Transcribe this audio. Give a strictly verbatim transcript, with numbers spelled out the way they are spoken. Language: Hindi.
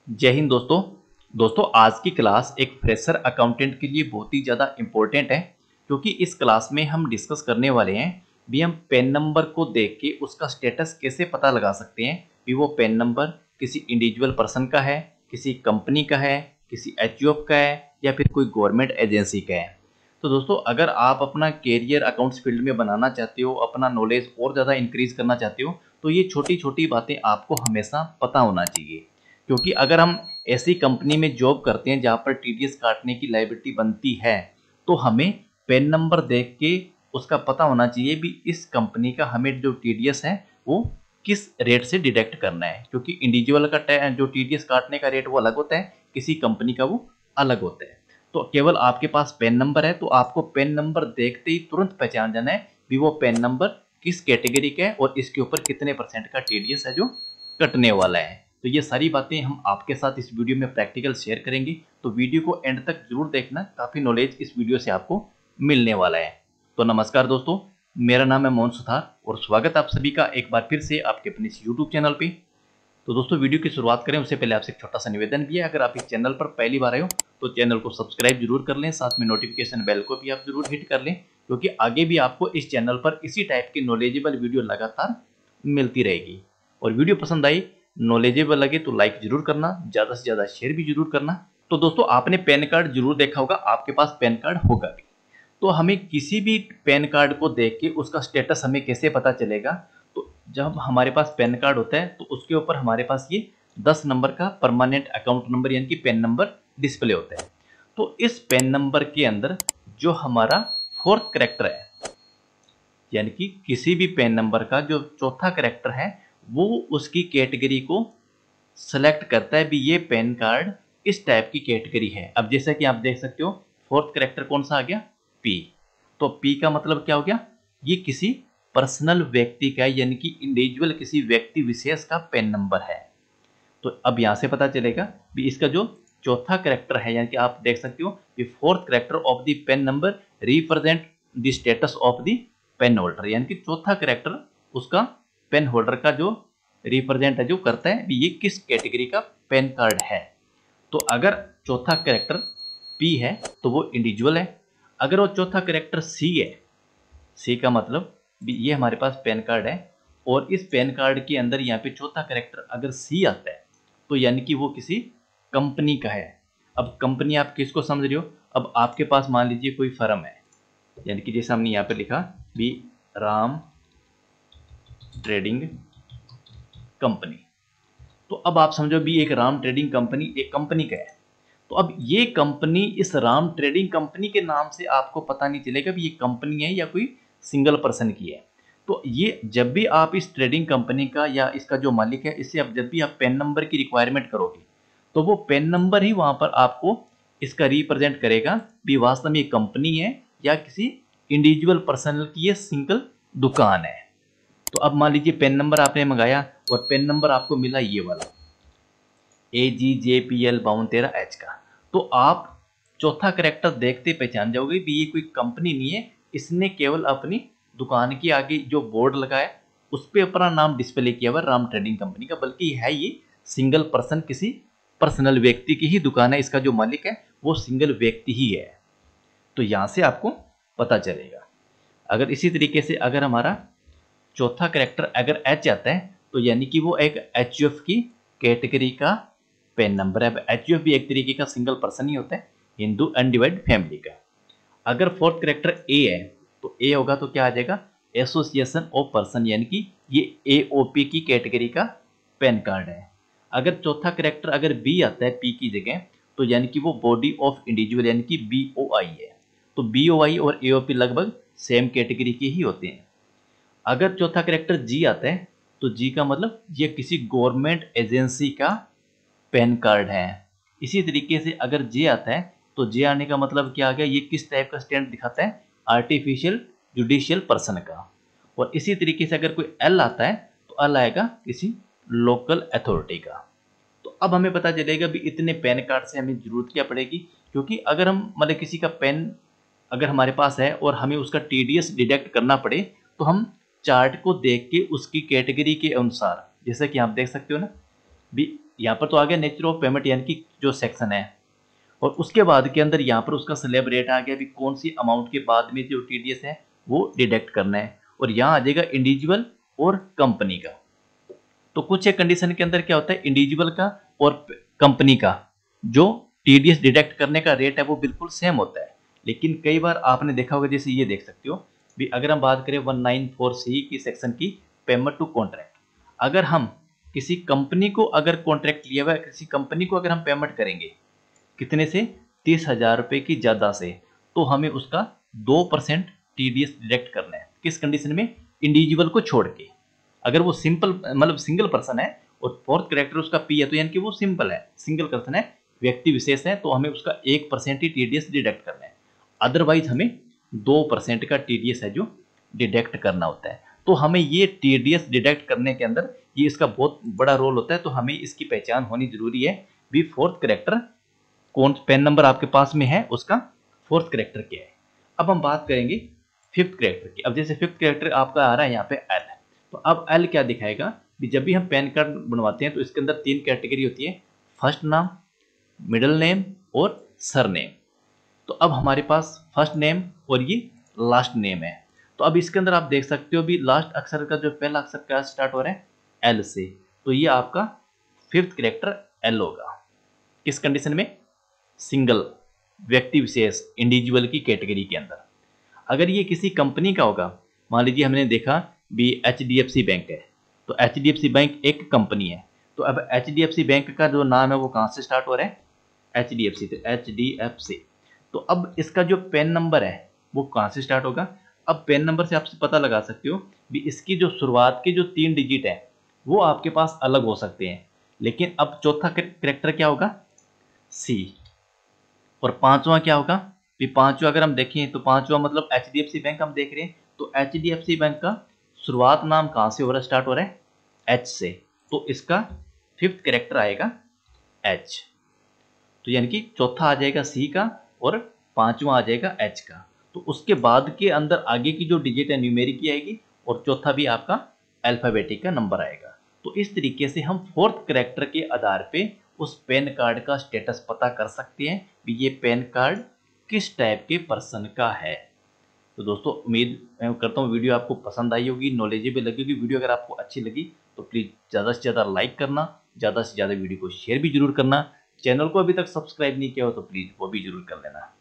जय हिंद दोस्तों। दोस्तों आज की क्लास एक फ्रेशर अकाउंटेंट के लिए बहुत ही ज़्यादा इम्पोर्टेंट है, क्योंकि इस क्लास में हम डिस्कस करने वाले हैं भी हम पैन नंबर को देख के उसका स्टेटस कैसे पता लगा सकते हैं भी वो पैन नंबर किसी इंडिविजुअल पर्सन का है, किसी कंपनी का है, किसी एच यू एफ का है या फिर कोई गवर्नमेंट एजेंसी का है। तो दोस्तों अगर आप अपना कैरियर अकाउंट्स फील्ड में बनाना चाहते हो, अपना नॉलेज और ज़्यादा इंक्रीज करना चाहते हो, तो ये छोटी छोटी बातें आपको हमेशा पता होना चाहिए। क्योंकि अगर हम ऐसी कंपनी में जॉब करते हैं जहाँ पर टी डी एस काटने की लायबिलिटी बनती है, तो हमें पैन नंबर देख के उसका पता होना चाहिए भी इस कंपनी का हमें जो टी डी एस है वो किस रेट से डिडक्ट करना है। क्योंकि इंडिविजुअल का जो टी डी एस काटने का रेट वो अलग होता है, किसी कंपनी का वो अलग होता है। तो केवल आपके पास पैन नंबर है तो आपको पैन नंबर देखते ही तुरंत पहचान जाना है भी वो पैन नंबर किस कैटेगरी का है और इसके ऊपर कितने परसेंट का टी डी एस है जो कटने वाला है। तो ये सारी बातें हम आपके साथ इस वीडियो में प्रैक्टिकल शेयर करेंगे, तो वीडियो को एंड तक जरूर देखना, काफ़ी नॉलेज इस वीडियो से आपको मिलने वाला है। तो नमस्कार दोस्तों, मेरा नाम है मोहन सुथार और स्वागत आप सभी का एक बार फिर से आपके अपने इस यूट्यूब चैनल पे। तो दोस्तों वीडियो की शुरुआत करें उससे पहले आपसे एक छोटा सा निवेदन भी है, अगर आप इस चैनल पर पहली बार आए हो तो चैनल को सब्सक्राइब जरूर कर लें, साथ में नोटिफिकेशन बेल को भी आप जरूर हिट कर लें, क्योंकि आगे भी आपको इस चैनल पर इसी टाइप की नॉलेजेबल वीडियो लगातार मिलती रहेगी। और वीडियो पसंद आई, नॉलेजेबल लगे तो लाइक जरूर करना, ज़्यादा से ज़्यादा शेयर भी जरूर करना। तो दोस्तों आपने पैन कार्ड जरूर देखा होगा, आपके पास पैन कार्ड होगा भी, तो हमें किसी भी पैन कार्ड को देख के उसका स्टेटस हमें कैसे पता चलेगा। तो जब हमारे पास पैन कार्ड होता है तो उसके ऊपर हमारे पास ये दस नंबर का परमानेंट अकाउंट नंबर यानी कि पैन नंबर डिस्प्ले होता है। तो इस पैन नंबर के अंदर जो हमारा फोर्थ कैरेक्टर है, यानी कि किसी भी पैन नंबर का जो चौथा कैरेक्टर है वो उसकी कैटेगरी को सेलेक्ट करता है भी ये पैन कार्ड इस टाइप की कैटेगरी है। अब जैसा कि आप देख सकते हो फोर्थ कैरेक्टर कौन सा आ गया, पी। तो पी का मतलब क्या हो गया, ये किसी पर्सनल व्यक्ति का यानी कि इंडिविजुअल किसी व्यक्ति विशेष का पैन नंबर है। तो अब यहाँ से पता चलेगा भी इसका जो चौथा कैरेक्टर है, यानी कि आप देख सकते हो कि fourth character of the PAN number represent the status of the PAN holder, यानी कि चौथा कैरेक्टर उसका पेन होल्डर का जो रिप्रेजेंट है जो करता है ये किस कैटेगरी का पेन कार्ड है। तो अगर चौथा कैरेक्टर पी है तो वो इंडिविजुअल है। अगर वो चौथा कैरेक्टर सी है, सी का मतलब भी ये हमारे पास पेन कार्ड है और इस पेन कार्ड के अंदर यहाँ पे चौथा कैरेक्टर अगर सी आता है तो यानी कि वो किसी कंपनी का है। अब कंपनी आप किसको समझ रहे हो, अब आपके पास मान लीजिए कोई फर्म है, यानी कि जैसे हमने यहाँ पे लिखा भी राम ट्रेडिंग कंपनी, तो अब आप समझो भी एक राम ट्रेडिंग कंपनी एक कंपनी का है। तो अब ये कंपनी इस राम ट्रेडिंग कंपनी के नाम से आपको पता नहीं चलेगा भी ये कंपनी है या कोई सिंगल पर्सन की है। तो ये जब भी आप इस ट्रेडिंग कंपनी का या इसका जो मालिक है इससे अब जब भी आप पैन नंबर की रिक्वायरमेंट करोगे तो वो पैन नंबर ही वहाँ पर आपको इसका रिप्रेजेंट करेगा भी वास्तव में ये कंपनी है या किसी इंडिविजुअल पर्सन की ये सिंगल दुकान है। तो अब मान लीजिए पेन नंबर आपने मंगाया और पेन नंबर आपको मिला ये वाला ए जी जे पी एल बावन तेरह एच का, तो आप चौथा कैरेक्टर देखते पहचान जाओगे भी ये कोई कंपनी नहीं है, इसने केवल अपनी दुकान के आगे जो बोर्ड लगाया उस पर अपना नाम डिस्प्ले किया हुआ राम ट्रेडिंग कंपनी का, बल्कि है ये सिंगल पर्सन किसी पर्सनल व्यक्ति की ही दुकान है, इसका जो मालिक है वो सिंगल व्यक्ति ही है। तो यहाँ से आपको पता चलेगा। अगर इसी तरीके से अगर हमारा चौथा कैरेक्टर अगर एच आता है तो यानी कि वो एक एच यू एफ की कैटेगरी का पेन नंबर है। एच यू एफ भी एक तरीके का सिंगल पर्सन ही होता है, हिंदू अनडिवाइड फैमिली का। अगर फोर्थ कैरेक्टर ए है तो ए होगा तो क्या आ जाएगा, एसोसिएशन ऑफ पर्सन, यानी कि ये ए ओ पी की कैटेगरी का पेन कार्ड है। अगर चौथा कैरेक्टर अगर बी आता है पी की जगह तो यानी कि वो बॉडी ऑफ इंडिविजुअल यानी कि बी ओ आई है। तो बी ओ आई और ए ओ पी लगभग सेम कैटेगरी के ही होते हैं। अगर चौथा कैरेक्टर जी आता है तो जी का मतलब ये किसी गवर्नमेंट एजेंसी का पैन कार्ड है। इसी तरीके से अगर जे आता है तो जे आने का मतलब क्या आ गया, ये किस टाइप का स्टैंड दिखाता है, आर्टिफिशियल जुडिशियल पर्सन का। और इसी तरीके से अगर कोई एल आता है तो एल आएगा किसी लोकल अथॉरिटी का। तो अब हमें पता चलेगा भी इतने पैन कार्ड से हमें जरूरत क्या पड़ेगी, क्योंकि अगर हम मतलब किसी का पेन अगर हमारे पास है और हमें उसका टी डी एस डिडक्ट करना पड़े तो हम चार्ट को देख के उसकी कैटेगरी के अनुसार, जैसे कि आप देख सकते हो ना भी यहाँ पर तो आ गया नेचर ऑफ पेमेंट यानी कि जो सेक्शन है, और उसके बाद के अंदर यहाँ पर उसका स्लैब रेट आ गया भी कौन सी अमाउंट के बाद में जो टीडीएस है वो डिडक्ट करना है, और यहाँ आ जाएगा इंडिविजुअल और कंपनी का। तो कुछ एक कंडीशन के अंदर क्या होता है, इंडिविजुअल का और कंपनी का जो टीडीएस डिडक्ट करने का रेट है वो बिल्कुल सेम होता है। लेकिन कई बार आपने देखा होगा, जैसे ये देख सकते हो भी, अगर हम बात करें वन नाइन फोर सी की सेक्शन की पेमेंट टू कॉन्ट्रैक्ट, अगर हम किसी कंपनी को अगर कॉन्ट्रैक्ट लिया हुआ है, किसी कंपनी को अगर हम पेमेंट करेंगे कितने से, तीस हजार रुपये की ज़्यादा से, तो हमें उसका दो परसेंट टीडीएस डिडक्ट करना है। किस कंडीशन में, इंडिविजुअल को छोड़ के। अगर वो सिंपल मतलब सिंगल पर्सन है और फोर्थ कैरेक्टर उसका पी है तो यानी कि वो सिंपल है, सिंगल पर्सन है, व्यक्ति विशेष है, तो हमें उसका एक परसेंट ही टीडीएस डिडक्ट करना है। अदरवाइज हमें दो परसेंट का टीडीएस है जो डिडक्ट करना होता है। तो हमें ये टीडीएस डिडक्ट करने के अंदर ये इसका बहुत बड़ा रोल होता है, तो हमें इसकी पहचान होनी जरूरी है भी फोर्थ कैरेक्टर कौन, पेन नंबर आपके पास में है उसका फोर्थ कैरेक्टर क्या है। अब हम बात करेंगे फिफ्थ कैरेक्टर की। अब जैसे फिफ्थ कैरेक्टर आपका आ रहा है यहाँ पे एल, तो अब एल क्या दिखाएगा भी, जब भी हम पैन कार्ड बनवाते हैं तो इसके अंदर तीन कैटेगरी होती है, फर्स्ट नाम, मिडिल नेम और सर नेम। तो अब हमारे पास फर्स्ट नेम और ये लास्ट नेम है। तो अब इसके अंदर आप देख सकते हो भी लास्ट अक्षर का जो पहला अक्षर क्या स्टार्ट हो रहा है, एल से, तो ये आपका फिफ्थ कैरेक्टर एल होगा। किस कंडीशन में, सिंगल, व्यक्ति विशेष, इंडिविजुअल की कैटेगरी के अंदर। अगर ये किसी कंपनी का होगा, मान लीजिए हमने देखा भी H D F C bank है, तो H D F C bank एक कंपनी है, तो अब H D F C bank का जो नाम है वो कहाँ से स्टार्ट हो रहा है, एच डी एफ सी, तो एच डी एफ सी। तो अब इसका जो पेन नंबर है वो कहाँ से स्टार्ट होगा। अब पेन नंबर से आप पता लगा सकते हो भी इसकी जो शुरुआत के जो तीन डिजिट है वो आपके पास अलग हो सकते हैं, लेकिन अब चौथा कैरेक्टर क्या होगा, सी, और पांचवा क्या होगा, भी पांचवा अगर हम देखें तो पांचवा मतलब H D F C bank हम देख रहे हैं, तो H D F C bank का शुरुआत नाम कहाँ से हो रहा है, स्टार्ट हो रहा है एच से, तो इसका फिफ्थ कैरेक्टर आएगा एच। तो यानी कि चौथा आ जाएगा सी का और पांचवा आ जाएगा एच का। तो उसके बाद के अंदर आगे की जो डिजिट है न्यूमेरिक की आएगी, और चौथा भी आपका अल्फाबेटिक का नंबर आएगा। तो इस तरीके से हम फोर्थ कैरेक्टर के आधार पे उस पैन कार्ड का स्टेटस पता कर सकते हैं कि ये पैन कार्ड किस टाइप के पर्सन का है। तो दोस्तों उम्मीद मैं करता हूँ वीडियो आपको पसंद आई होगी, नॉलेजेबल लगी होगी। वीडियो अगर आपको अच्छी लगी तो प्लीज़ ज़्यादा से ज़्यादा लाइक करना, ज़्यादा से ज़्यादा वीडियो को शेयर भी जरूर करना। चैनल को अभी तक सब्सक्राइब नहीं किया हो तो प्लीज़ वो भी जरूर कर लेना।